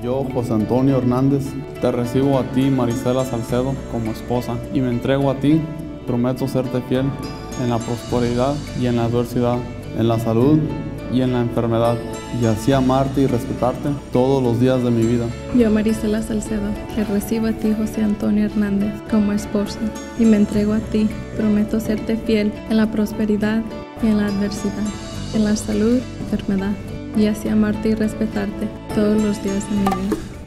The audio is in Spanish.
Yo, José Antonio Hernández, te recibo a ti, Marisela Salcedo, como esposa, y me entrego a ti. Prometo serte fiel en la prosperidad y en la adversidad, en la salud y en la enfermedad, y así amarte y respetarte todos los días de mi vida. Yo, Marisela Salcedo, te recibo a ti, José Antonio Hernández, como esposa, y me entrego a ti. Prometo serte fiel en la prosperidad y en la adversidad, en la salud y enfermedad, y así amarte y respetarte todos los días de mi vida.